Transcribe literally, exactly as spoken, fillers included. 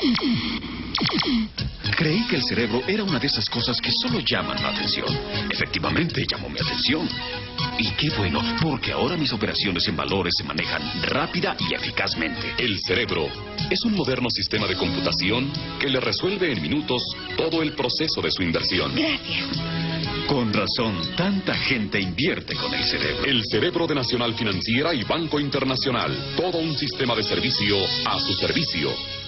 Creí que el cerebro era una de esas cosas que solo llaman la atención. Efectivamente, llamó mi atención. Y qué bueno, porque ahora mis operaciones en valores se manejan rápida y eficazmente. El cerebro es un moderno sistema de computación que le resuelve en minutos todo el proceso de su inversión. Gracias. Con razón, tanta gente invierte con el cerebro. El cerebro de Nacional Financiera y Banco Internacional. Todo un sistema de servicio a su servicio.